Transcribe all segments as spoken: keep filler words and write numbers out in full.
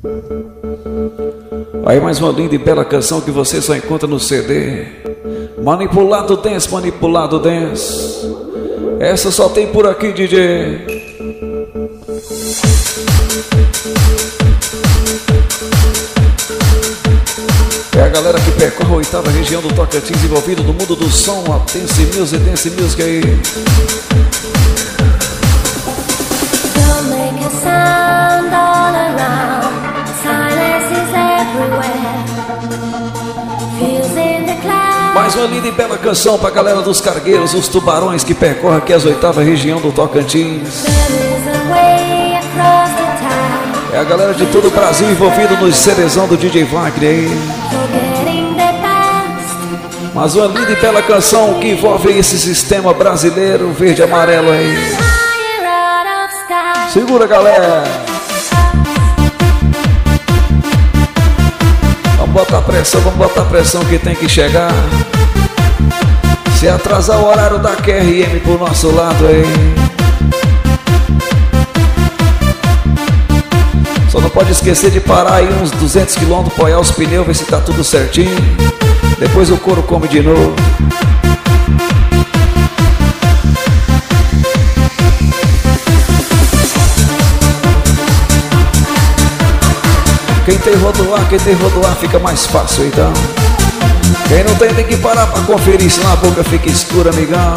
Aí mais uma linda e bela canção que você só encontra no C D. Manipulado Dance, Manipulado Dance. Essa só tem por aqui, D J. É a galera que percorre a oitava região do Tocantins, envolvido no mundo do som. A Dance Music, Dance Music aí. Don't make a sound all around. Silence is everywhere. Feels in the clouds. Mais uma linda e bela canção pra galera dos cargueiros, os tubarões que percorrem aqui as oitava região do Tocantins. There is a way across the town. É a galera de todo o Brasil envolvido no cerezão do D J Wagner aí. Forgetting the past. Mas uma linda e bela canção que envolve esse sistema brasileiro verde e amarelo aí. Higher out of sky. Segura, galera. Vamos botar pressão, vamos botar pressão que tem que chegar. Se atrasar o horário da Q R M pro nosso lado aí. Só não pode esquecer de parar aí uns duzentos quilômetros, apoiar os pneus, ver se tá tudo certinho. Depois o couro come de novo. Quem tem rodoar, quem tem rodoar fica mais fácil então. Quem não tem tem que parar pra conferir, senão a boca fica escura, amigão.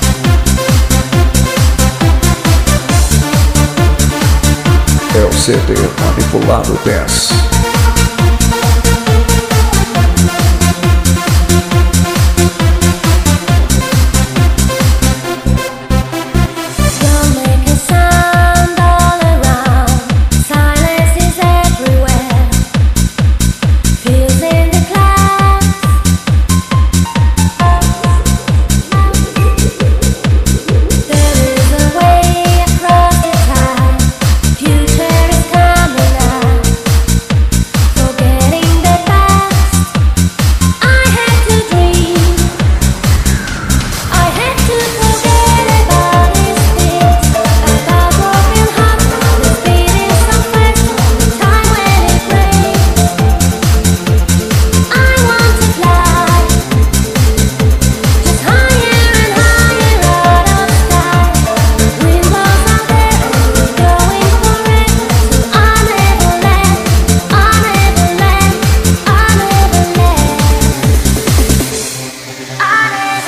É o C D Manipulado Dance. Don't make a sound all around. Silence is everywhere. Feels in the clouds. There is a way across the time. Future is coming now. Forgetting the past. I had to dream. I had to forget about these things. About broken hearts. The speed is so fast. The time when it rains. I want to fly. Just higher and higher out of sky. Wind blows out there and we're going for it. So I never let, I never let, I never let, I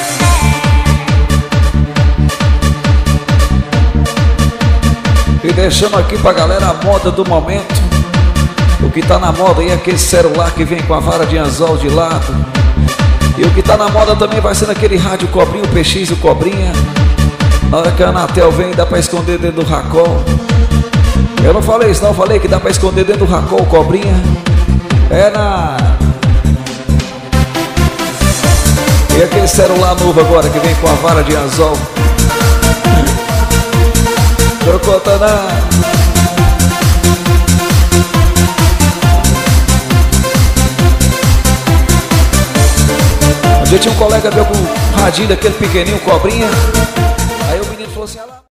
never let. E deixando aqui pra galera a moda do momento. O que tá na moda aí é aquele celular que vem com a vara de anzol de lado. E o que tá na moda também vai ser aquele rádio cobrinha, o P X, o cobrinha. Na hora que a Anatel vem, dá pra esconder dentro do racol. Eu não falei isso não, eu falei que dá pra esconder dentro do racol o cobrinha. É na... E aquele celular novo agora que vem com a vara de anzol. Crocotanã. Um dia tinha um colega meu com um radinho daquele pequenininho, cobrinha. Aí o menino falou assim...